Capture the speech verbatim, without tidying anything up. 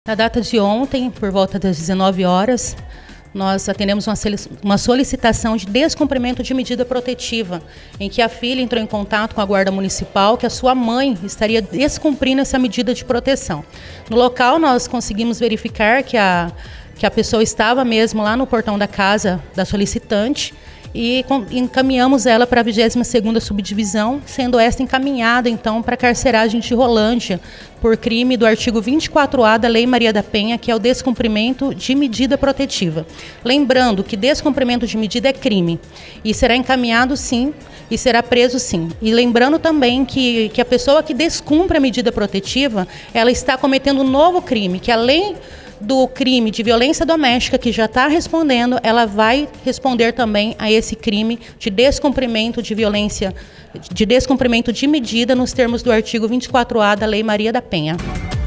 Na data de ontem, por volta das dezenove horas, nós atendemos uma, uma solicitação de descumprimento de medida protetiva, em que a filha entrou em contato com a Guarda Municipal que a sua mãe estaria descumprindo essa medida de proteção. No local, nós conseguimos verificar que a, que a pessoa estava mesmo lá no portão da casa da solicitante, e encaminhamos ela para a vigésima segunda subdivisão, sendo esta encaminhada então para a carceragem de Rolândia por crime do artigo vinte e quatro A da Lei Maria da Penha, que é o descumprimento de medida protetiva. Lembrando que descumprimento de medida é crime e será encaminhado sim e será preso sim. E lembrando também que, que a pessoa que descumpre a medida protetiva, ela está cometendo um novo crime, que além do crime de violência doméstica que já está respondendo, ela vai responder também a esse crime de descumprimento de violência, de descumprimento de medida nos termos do artigo vinte e quatro A da Lei Maria da Penha.